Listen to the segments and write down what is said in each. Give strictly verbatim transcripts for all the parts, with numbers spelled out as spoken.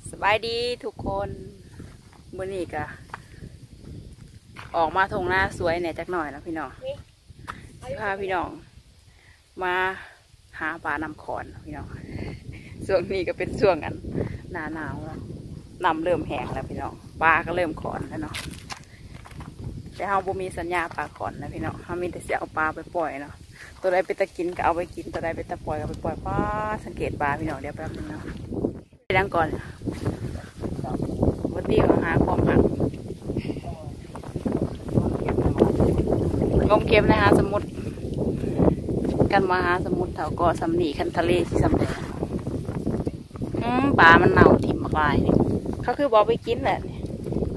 สบายดีทุกคนมื้อนี้ก็ออกมาทงหน้าสวยเนี่ยจักหน่อยนะพี่น้องสิพาพี่น้องมาหาปลาน้ำขอนพี่น้องช่วงนี้ก็เป็นช่วงกันหน้าหนาวแล้วน้ำเริ่มแห้งแล้วพี่น้องปลาก็เริ่มขอนแล้วเนาะแต่เราบ่มีสัญญาปลาขอนนะพี่น้องเรามีแต่เสียเอาปลาไปปล่อยเนาะตัวใดไปตะกินก็เอาไปกินตัวใดไปตะปล่อยก็ไปปล่อยปลาสังเกตปลาพี่น้องเดี๋ยวแป๊บนึงเนาะไปดังก่อนวันนี้มาหาความหักงมเก็บนะฮะสมุดกันมาหาสมุดแถวเกาะสำนีคันทะเลที่สำเร็จอืมปลามันเน่าถิ่มมากลายนี่เขาคือบอกไปกินแหละนี่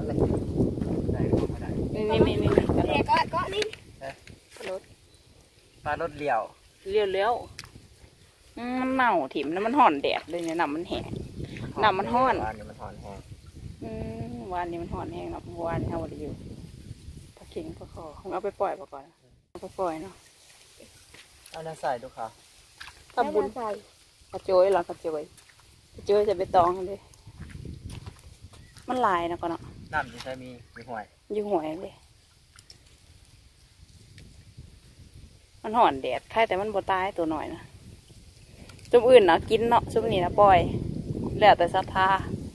นี่นี่นี่นี่ปลาก็ก็นี่ปลารถปลารถเลี้ยวเลี้ยวเลี้ยวมันเน่าถิ่มแล้วมันห่อนแดดเลยเนี่ยน้ำมันแห้งน้ำมันห่อนวานนี้มันห่อนแห้งอืมวานนี้มันห่อนแห้งนะวานนี้เอาไว้อยู่ปลาเข็งปลาคอคงเอาไปปล่อยปลาก่อนเอาไปปล่อยเนาะเอาน้ำใส่ดูค่ะทำบุญกระโจยหรอกระโจยกระโจยจะไปตองเลยมันลายนะก่อนเนาะน้ำที่ใช้มีมีหวยอยู่หวยเลยมันห่อนแดดใครแต่มันบ่ตายตัวหน่อยนะจุ่มอื่นเนาะกินเนาะจุ่มนี้นะปล่อยแล้วแต่ศรัทธา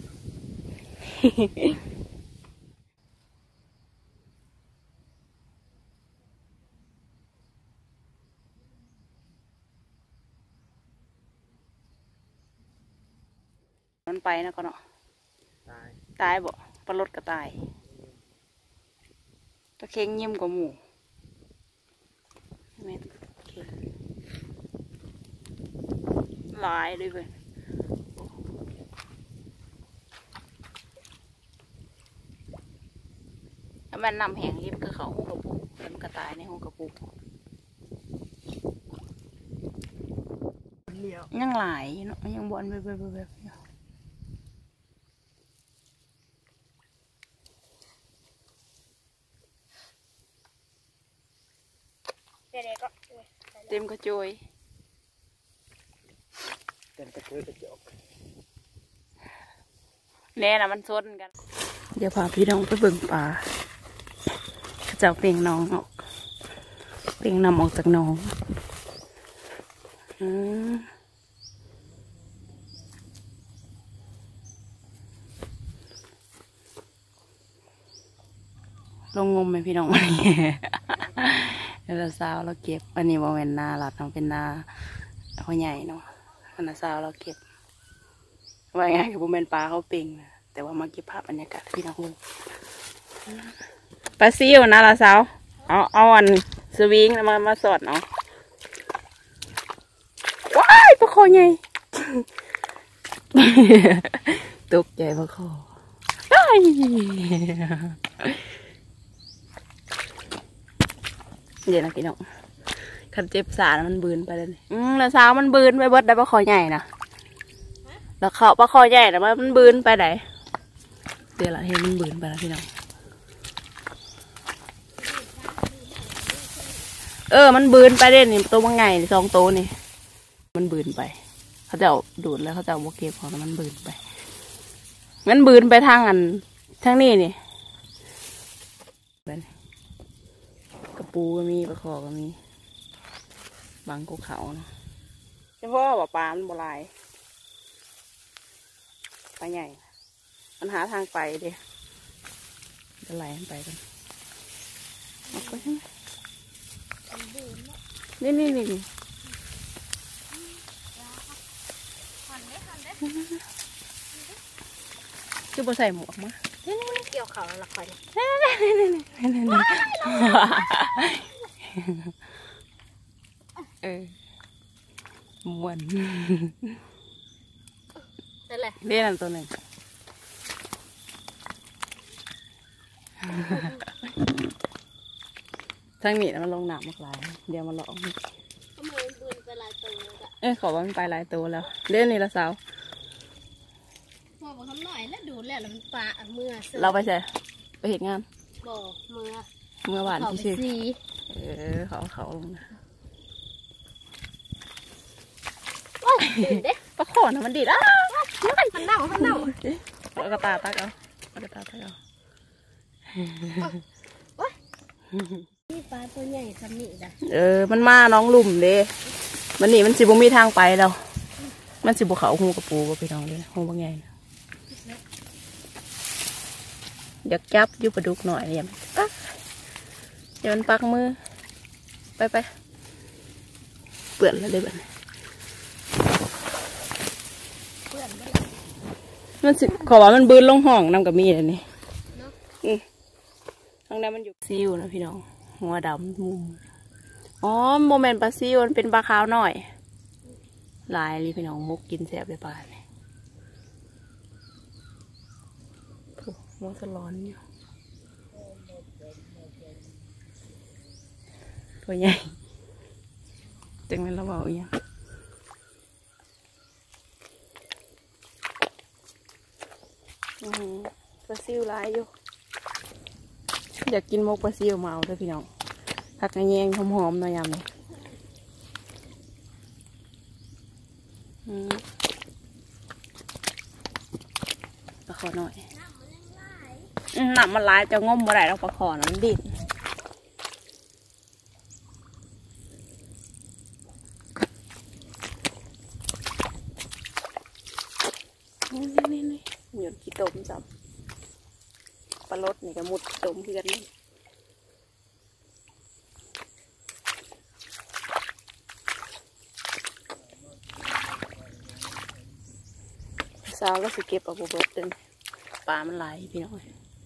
มันไปนะก็เนาะตายตายบ่ปลารถก็ตายตะเค็งเยี่ยมกว่าหมูแม่เค็งลายเลยเว้ยแล้วมันนำแหงยิบก็เขาหูกระปุกแล้วมันก็ตายในหูกระปุกยังหลายเนาะยังบอลแบบแบบแบบเต็มกระโจยเต็มกระโจยกระจกแน่นะมันซนกันเดี๋ยวพาพี่น้องไปเบิ่งปลาเจ้าเป่งน้องออกเป่งนำออกจากน้องอืมลงงมไหมพี่น้องวันนี้เราสาวเราเก็บอันนี้ว่าเป็นนาหลัดน้องเป็นนาเขาใหญ่เนาะอันนั้นสาวเราเก็บว่าไงคือผมเป็นปลาเขาเป่งนะแต่ว่ามาเก็บภาพบรรยากาศพี่น้องเลยปลาซิวนะละสาวเอาเอาอันสวิงมามาสอดเนาะว้ายปลาคอใหญ่ตกใจปลาคอเดี๋ยวนะพี่น้องขันเจ็บสามันบืนไปเลยอืมแล้วสาวมันบืนไปเบิดได้ปลาคอใหญ่นะแล้วเขาปลาคอใหญ่แต่ว่ามันบืนไปไหนเดี๋ยวละเห็นมันบืนไปแล้วพี่น้องเออมันบืนไปเด่นนี่ตัวมันไงสองตัวนี่มันบืนไปเขาจะเอาดูดแล้วเขาจะเอาโบเก็บของมันบืนไปงั้นบืนไปทางอันทางนี้นี่กระปูก็มีปลาคอก็มีบางภูเขาเนาะเฉพาะว่าปลามันโบราณปลาใหญ่มันหาทางไปเดี๋ยวจะไหลไปกันเอาไปใช่ไหมนี่นี่นี่นี่คือบ่ใส่หมวกมั้ยเกี่ยวเขาแล้วละครเออม้วนนั่นแหละเล่นอันตัวหนึ่งทั้งนี้มันลงหนักมากหลายเดี๋ยวมันหลอกทำไมบืนไปหลายตัวเลยเอ้ยขอว่ามันไปหลายตัวแล้วเล่นนี่ละสาวพอบอกทำหน่อยแล้วดูแล้วแล้วมันปลาเมื่อเราไปใช่ไปเห็นงานบ่เมื่อเมื่อวานที่ชื่อเออเขาเขาลงนะโอ้ยเด็กปลาขอนมันดีดอ่ะมันเน่ามันเน่าเอากระตาตักเอาเอากระตาตักเอานี่ปลาตัวใหญ่ทำนี่ได้เออมันมาน้องหลุมเด้มันนี่มันสิบ่มีทางไปแล้วมันสิบ่เขาหูกระปูบ่พี่น้องเลยหูบางไงอยากจับอยู่ปลาดุกหน่อยเนี่ยปั๊กเดี๋ยวมันปักมือไปไปเปื่อนแล้วเลยแบบเพื่อนมันมันสิขอว่ามันบืนลงห้องน้ำกับมีเลยนี่อืมทางนั้นมันอยู่ซิวนะพี่น้องหัวดำมุมอ๋อโมเมนต์ปลาซิวมันเป็นปลาขาวหน่อยลายเลยพี่น้องมุกกินแซ่บเลยปลาเนี่ยโอ้หัวสลอนอยู่ตัวใหญ่จังนั้นเราบอกอีกอย่างปลาซิวลายอยู่อยากกินมกปลาซิวมาเอาด้วยพี่น้องผักกระแยงหอมๆหน่อยยำเลยปลาคอหน่อยหนักมันลายจะงมบ่ได้แล้วปลาคอนะมันดิ้นนี่นี่นี่เหมือนขี้ต้มจับปลารสนี่ก็มุดต้มเพื่อนนี่สาวก็สิเก็บเอาบุบเดินปลามันไหลพี่น้อง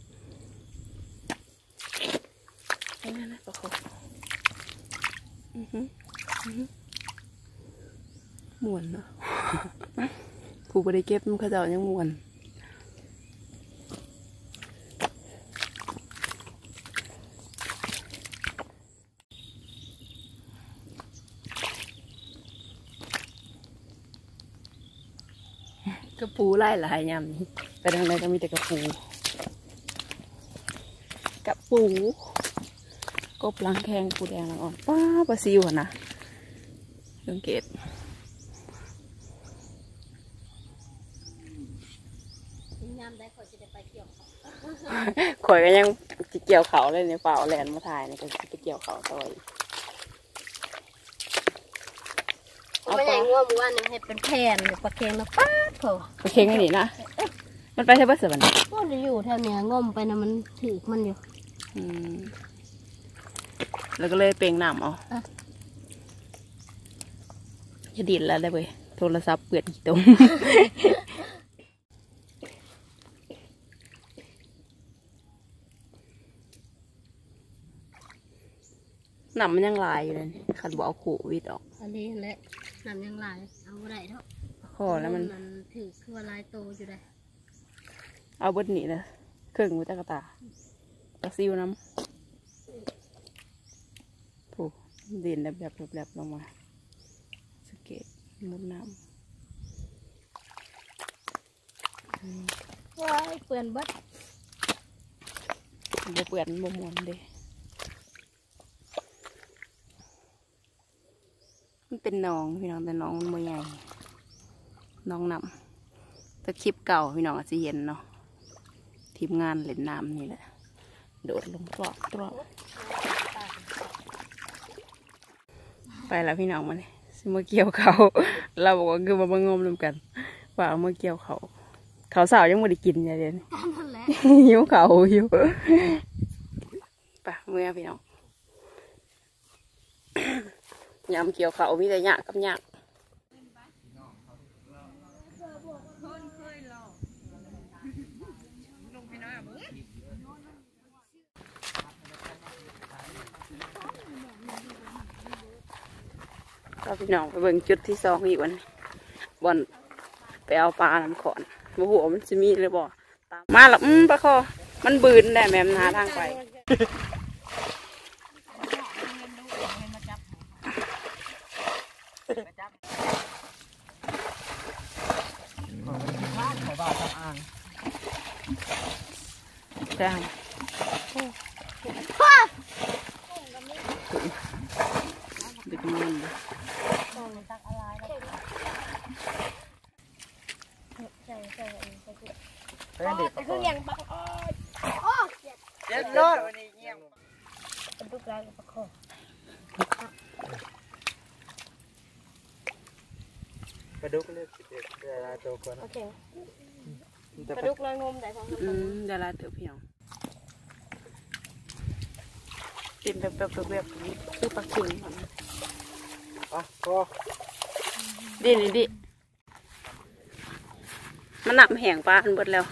นี่นั่นนะปลาคออือฮึอือฮึม่วนเนาะ ผู้บริเก็บมันเขาเจ้ายังม่วนกระปูไล่หลายยำนี่ไปทางไหนก็มีแต่กระปูกระปูกบล้างแข้งปูแดงล้างอ่อนป้าปลาซิวนะสังเกตยามได้ขอจะได้ไปเกี่ยวเขาข่อยก็ยังเกี่ยวเขาเลยเนี่ยเปล่าแลนมาถ่ายเนี่ยก็ไปเกี่ยวเขาต่อยไม่ใช่ง่วงมือวันนึงให้เป็นแผ่นปลาเค็งนะป้าโถไปเค้งไอ้นี่นะมันไปใช่ปะเสือมันก็จะอยู่แถวเนี้ยงมไปนะมันถือมันอยู่อืมแล้วก็เลยเปล่งน้ำเอาจะดินแล้วได้เว้ยโทรศัพท์เปื่อนอีกตรง หนำมันยังลายอยู่เลยคันบอกเอาขู่วิดออกอันนี้แหละน้ำยังไหลเอาไรเนาะคอแล้วมันมันถือคือว่าลายโตอยู่ได้เอาเบิดหนีเลยเครื่องมือตะกะตาตะซิวน้ำผูดินแบบแบบแบบลงมาสเก็ตมุดน้ำว้ายเปื่อนบัดบ่เปื่อนบ่มวนเด้มันเป็นน้องพี่น้องแต่น้องมันบ่ใหญ่น้องนำแต่คลิปเก่าพี่น้องอาจจะเห็นเนาะทีมงานเล่นน้ำนี่แหละโดดลงตรอกตรอกไปแล้วพี่น้องมาเลยสิมาเกี่ยวเขาเราบอกว่าคือมาบังงมรวมกันว่าเอามาเกี่ยวเขาเขาสาวยังไม่ได้กินอย่างเดียวนั่นแหละหิวเขาหิวปะเมื่อพี่น้อง ยำเกี่ยวเขามีแต่หยากับหยาก็พี่น้องไปเบิ่งจุดที่สองอีกวันบอนไปเอาปลาน้ำขอนมาหัวมันจะมีเลยบ่มาแล้วอืมปลาคอมันบืนได้แม่มนาทางไปจ้าดึกมันไปเด็กแต่คือเลี้ยงปลาคอโอ้เจ็บเจ็บรอดวันนี้เงี้ยเป็นลูกหลานกับปลาคอปลาดุกเลือกเด็กเวลาโตก่อนโอเคจะปลาไปดุกลอยงมได้สองสามอืตัวมเดี๋ยวลาเถอะพี่น้องเป็นแบบแบบแบบแบบนี้คือปลาเข็งก่อนนะอ่ะก็ดินี่ดิมันหนักแหงปลาอันเบิดแล้ว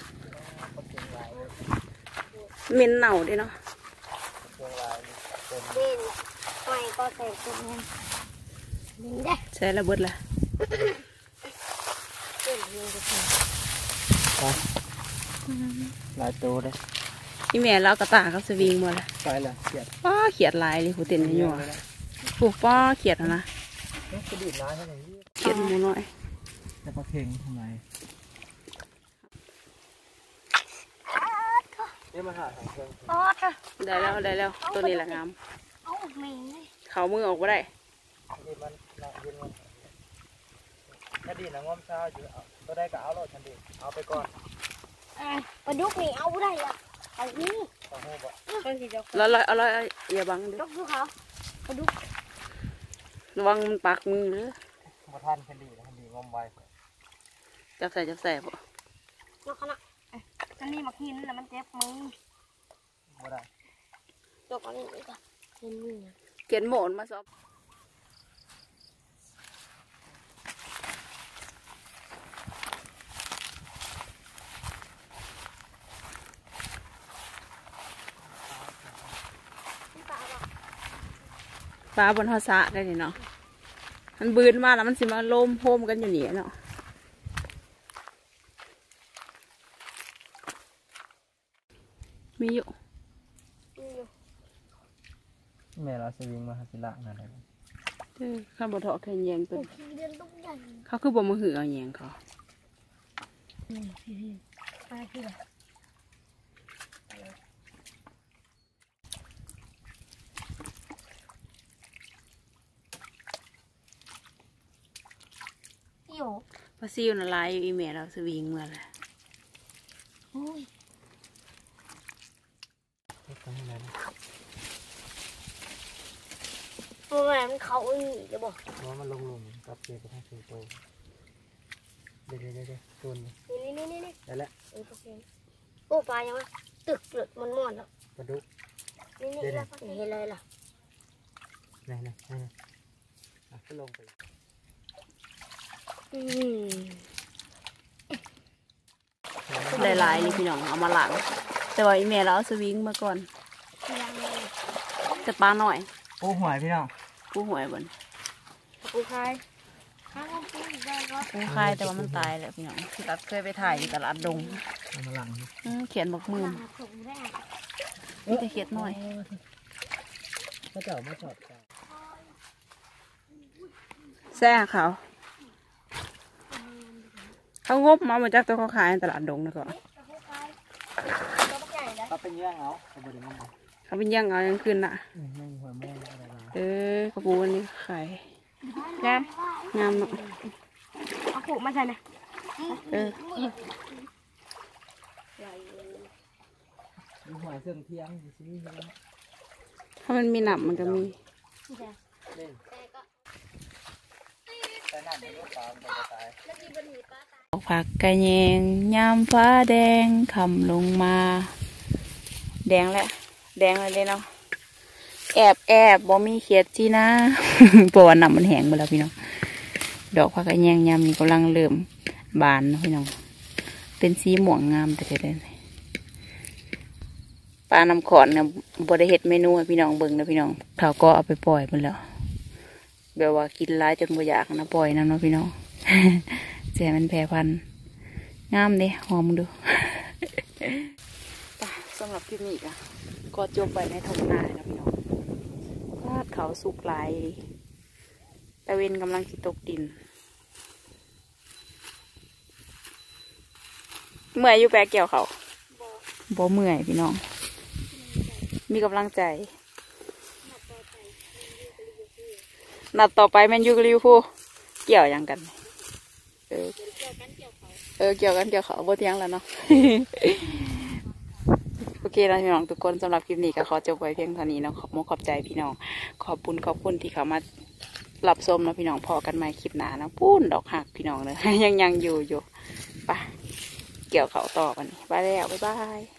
เหม็นเน่าเด้วยเนาะเชียงรายเป็นเด่นไม่ก็ใส่ตัวนึงดึงได้ใช่ระเบิดละเด่นดึงจะถึงหลายโตเลยพี่แม่เรากระตากับสวิงหมดละไปละเกียดป้าเขียดลายเลยผู้เต้นให้อยู่อะผูกป้าเขียดอะนะนี่กระดิ่งร้ายเท่าไหร่เขียดหมูน้อยจะปลาเค็งทำไมนี่มาหาทางเครื่องอ๋อค่ะได้แล้วได้แล้วตัวนี้แหละงามเอาเมงเลยเขามือออกมาได้นี่มันละยืนมันกระดิ่งนะง้อมเช้าอยู่เอาก็ได้ก็เอาโหลดทันทีเอาไปก่อนอ่ะปลาดุกนี่เอาได้ละเอานี่ต่อหูบ่คนสีเดียวแล้วแล้วเอาแล้วอย่าบังเด้ดุอกดูเขาปลาดุกระวังมันปักมือเด้อมาท่านทันดีทันดีงอมไวจับใส่จับใส่ปะนกขณะจะนี่มากินแล้วมันเจ็บมือบ่ได้จกอันนี้อีกอ่ะเห็นมือเขียนโหมนมาซอบปลาบนหอสะได้นี่เนาะมันบืนมาแล้วมันสิมาล้มโฮมกันอยู่นี่เนาะมีอยู่แม่เราสวิงมาหาสิละนั่นแหละเออข้าวบดเถาะแค่แยงตัวขี้เดือนต้องใหญ่เขาคือบ่มาหือเอาแยงเขาไปที่ไหนอยู่ปลาซิวน่ะลายอยู่อีเมลเราสวิงเมื่อไรโอ้ยทำอะไรนะโอ้ยมันเขาอีกจะบอกเพราะมันลงหลุมกับเกลือกับทั้งสี่โตเดี๋ยวเดี๋ยวเดี๋ยวตัวนี้นี่นี่นี่นี่ได้แล้วโอ้ยโอ้ปลายังไงตึกเกลือมันมอดแล้วปลาดุกนี่นี่แล้วเห็นเลยล่ะนี่นี่นี่อ่ะก็ลงไปอืมหลายๆนี่พี่น้องเอามาล้างแต่ว่าอีเมลเราเอาสวิงมาก่อนยังไงแต่ปลาหน่อยโอ้หวยพี่น้องผู้หวยบนปูคายข้าวปูได้ก็ผู้คายแต่ว่ามันตายแล้วพี่น้องที่รัดเคยไปถ่ายอยู่ตลาดดงเอามาหลังอืมเขียนบอกมือถุงแรกนี่แต่เขียดหน่อยก็จะเอามาจอดกันแซ่เขาเขางบมามาจากตัวเขาขายในตลาดดงนะก่อนปูคายตัวใหญ่แล้วถ้าเป็นเยื่อเอาเอาบริมันเขาเป็นย่างเอายังคืนน่ะไม่มีหัวแม่อะไรมาเออกระปูอันนี้ขายงามงามเนาะเอาปูมาใส่เลยเออมีหัวเสื่อมเทียงอยู่ที่นี่นะถ้ามันมีหนับมันก็มีเล่นแต่ก็แต่หน้าเป็นลูกปลามันจะตายแล้วกินบะหมี่ปลาตายผักกระแยงยามฟ้าแดงคำลงมา แดงแหละ แดงเลยเด้เนาะแอบแอบบ่มีเขียดจีนะ เพราะว่าน้ำมันแห้งไปแล้วพี่น้องดอกผักกระแยงยามนี้กำลังเริ่มบานเนาะพี่น้องเป็นสีม่วงงามแต่เด็ดปลาน้ำขอนเนี่ยบ่ได้เฮ็ดเมนูให้พี่น้องเบิ่งนะพี่น้องเขาก็เอาไปปล่อยไปแล้วแบบว่ากินร้ายจนบ่อยากนะปล่อยนะเนาะพี่น้อง เสียมันแพร่พันธุ์งามเด้หอมดู สำหรับคลิปนี้ก็ก็จบไปในทงนาแล้วพี่น้องวาดเขาสุกหลายตะเวนกำลังสิตกดิน เมื่อยอยู่แปลเกี่ยวเขาบ่เมื่อยพี่น้อง มีกำลังใจ นัดต่อไปแมนยูกับลิเวอร์พูลเกี่ยวยังกัน เออเกี่ยวกันเกี่ยวเขาเออเกี่ยวกันเกี่ยวเขาบ่เที่ยงแล้วเนาะ โอเคนะพี่น้องทุกคนสำหรับคลิปนี้ก็ขอจบไว้เพียงเท่านี้เนาะขอบมุกขอบใจพี่น้องขอบคุณขอบคุณที่เขามารับชมนะพี่น้องพอกันใหม่คลิปหน้านะปุ้นดอกหักพี่น้องเลย ยังยังอยู่อยู่ไปเกี่ยวเขาต่อกันไปแล้วบ๊ายบาย